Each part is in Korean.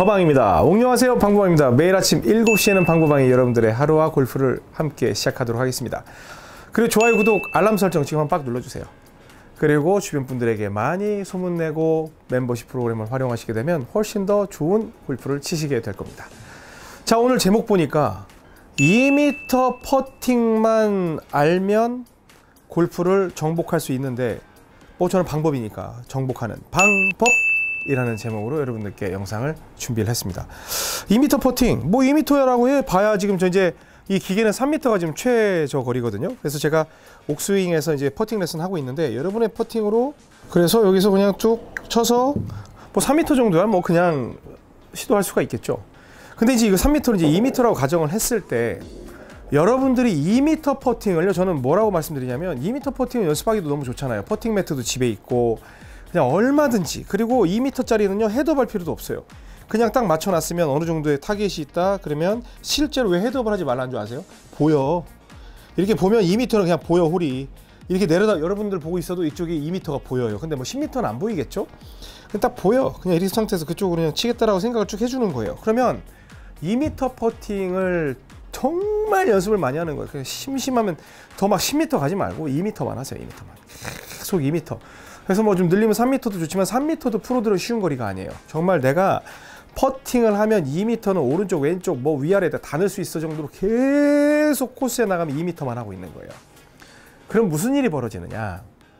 서방입니다. 옹녕하세요, 방구방입니다. 매일 아침 7시에는 방구방이 여러분들의 하루와 골프를 함께 시작하도록 하겠습니다. 그리고 좋아요, 구독, 알람 설정 지금 한번 빡 눌러주세요. 그리고 주변 분들에게 많이 소문내고 멤버십 프로그램을 활용하시게 되면 훨씬 더 좋은 골프를 치시게 될 겁니다. 자, 오늘 제목 보니까 2m 퍼팅만 알면 골프를 정복할 수 있는데, 뭐 저는 방법이니까 정복하는 방법이라는 제목으로 여러분들께 영상을 준비를 했습니다. 2m 퍼팅, 뭐 2m라고 해봐야 지금 저 이제 이 기계는 3m가 지금 최저 거리거든요. 그래서 제가 옥스윙에서 이제 퍼팅 레슨 하고 있는데, 여러분의 퍼팅으로 그래서 여기서 그냥 쭉 쳐서 뭐 3m 정도야 뭐 그냥 시도할 수가 있겠죠. 근데 이제 이거 3m를 이제 2m라고 가정을 했을 때, 여러분들이 2m 퍼팅을요, 저는 뭐라고 말씀드리냐면 2m 퍼팅을 연습하기도 너무 좋잖아요. 퍼팅 매트도 집에 있고 그냥 얼마든지. 그리고 2m짜리는요 헤드업할 필요도 없어요. 그냥 딱 맞춰놨으면 어느 정도의 타겟이 있다 그러면, 실제로 왜 헤드업을 하지 말라는 줄 아세요? 보여. 이렇게 보면 2m는 그냥 보여, 홀이. 이렇게 내려다 여러분들 보고 있어도 이쪽이 2m가 보여요. 근데 뭐 10m는 안 보이겠죠? 딱 보여. 그냥 이런 상태에서 그쪽으로 그냥 치겠다라고 생각을 쭉 해주는 거예요. 그러면 2m 퍼팅을 정말 연습을 많이 하는 거예요. 그냥 심심하면 더 막 10m 가지 말고 2m만 하세요. 2m만. 계속 2m. 그래서 뭐 좀 늘리면 3m도 좋지만 3m도 프로들은 쉬운 거리가 아니에요. 정말 내가 퍼팅을 하면 2m는 오른쪽 왼쪽 뭐 위아래 다 넣을 수 있을 정도로 계속 코스에 나가면 2m만 하고 있는 거예요. 그럼 무슨 일이 벌어지느냐,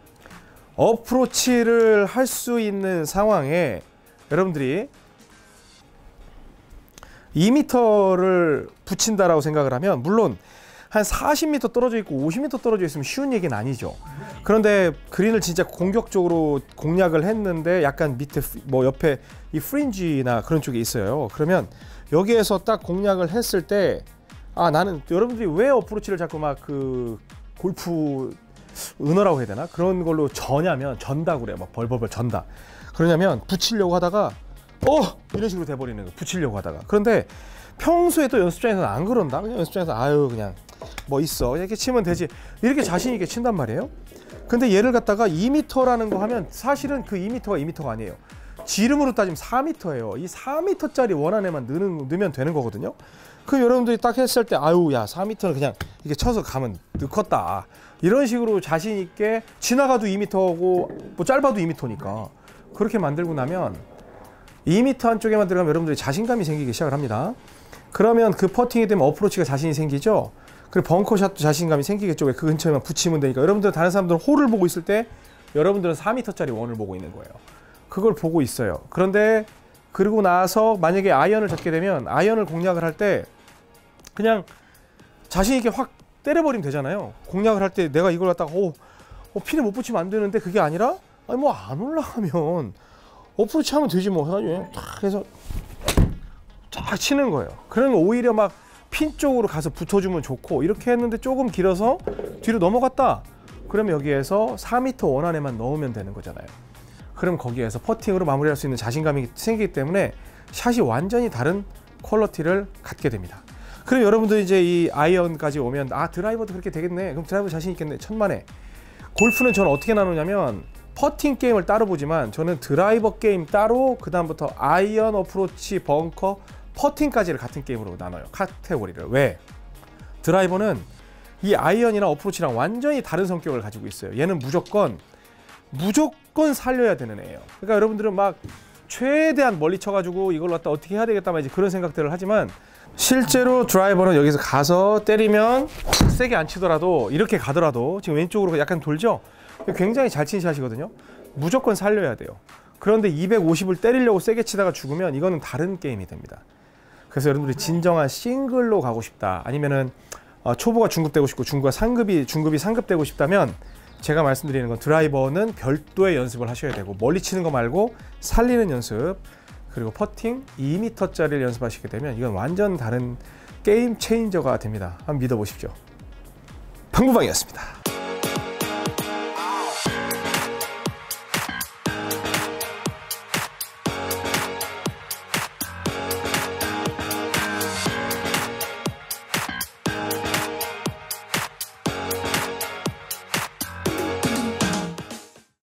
어프로치를 할 수 있는 상황에 여러분들이 2m를 붙인다라고 생각을 하면, 물론 한 40m 떨어져 있고 50m 떨어져 있으면 쉬운 얘기는 아니죠. 그런데 그린을 진짜 공격적으로 공략을 했는데 약간 밑에 뭐 옆에 이 프린지나 그런 쪽에 있어요. 그러면 여기에서 딱 공략을 했을 때, 아, 나는, 여러분들이 왜 어프로치를 자꾸 막 그 골프 은어라고 해야 되나? 그런 걸로 전다 그래요. 막 벌벌벌 전다. 그러냐면 붙이려고 하다가 이런 식으로 돼버리는 거예요. 붙이려고 하다가. 그런데 평소에 또 연습장에서는 안 그런다. 그냥 연습장에서 아유 그냥 뭐 있어 그냥 이렇게 치면 되지, 이렇게 자신 있게 친단 말이에요. 근데 얘를 갖다가 2m라는 거 하면 사실은 그 2m가 2m가 아니에요. 지름으로 따지면 4m예요. 이 4m짜리 원 안에만 넣으면 되는 거거든요. 그 여러분들이 딱 했을 때, 아유 야 4m는 그냥 이렇게 쳐서 가면 넣겠다, 이런 식으로 자신 있게, 지나가도 2m고 뭐 짧아도 2m니까 그렇게 만들고 나면 2m 안쪽에만 들어가면 여러분들이 자신감이 생기기 시작을 합니다. 그러면 그 퍼팅이 되면 어프로치가 자신이 생기죠. 그리고 벙커샷도 자신감이 생기겠죠. 왜 그 근처에만 붙이면 되니까. 여러분들, 다른 사람들은 홀을 보고 있을 때 여러분들은 4m짜리 원을 보고 있는 거예요. 그걸 보고 있어요. 그런데 그러고 나서 만약에 아이언을 잡게 되면, 아이언을 공략을 할 때 그냥 자신 있게 확 때려버리면 되잖아요. 공략을 할 때 내가 이걸 갖다가 핀에 못 붙이면 안 되는데, 그게 아니라 아니 뭐 안 올라가면 어프로치 하면 되지 뭐 해가지고 탁 해서 쫙 치는 거예요. 그러면 오히려 막 핀 쪽으로 가서 붙어주면 좋고, 이렇게 했는데 조금 길어서 뒤로 넘어갔다 그러면 여기에서 4m 원 안에만 넣으면 되는 거잖아요. 그럼 거기에서 퍼팅으로 마무리할 수 있는 자신감이 생기기 때문에 샷이 완전히 다른 퀄리티를 갖게 됩니다. 그럼 여러분들 이제 이 아이언까지 오면, 아 드라이버도 그렇게 되겠네, 그럼 드라이버 자신 있겠네, 천만에. 골프는 저는 어떻게 나누냐면, 퍼팅 게임을 따로 보지만 저는 드라이버 게임 따로, 그 다음부터 아이언, 어프로치, 벙커, 퍼팅까지를 같은 게임으로 나눠요. 카테고리를. 왜? 드라이버는 이 아이언이나 어프로치랑 완전히 다른 성격을 가지고 있어요. 얘는 무조건 살려야 되는 애예요. 그러니까 여러분들은 막 최대한 멀리 쳐가지고 이걸 갖다 어떻게 해야 되겠다, 이제 그런 생각들을 하지만, 실제로 드라이버는 여기서 가서 때리면 세게 안 치더라도, 이렇게 가더라도 지금 왼쪽으로 약간 돌죠? 굉장히 잘 친 샷이거든요. 무조건 살려야 돼요. 그런데 250을 때리려고 세게 치다가 죽으면 이거는 다른 게임이 됩니다. 그래서 여러분들이 진정한 싱글로 가고 싶다, 아니면은 초보가 중급되고 싶고 중급이 상급되고 싶다면, 제가 말씀드리는 건 드라이버는 별도의 연습을 하셔야 되고, 멀리 치는 거 말고 살리는 연습, 그리고 퍼팅 2m짜리를 연습하시게 되면 이건 완전 다른 게임 체인저가 됩니다. 한번 믿어보십시오. 방구방이었습니다.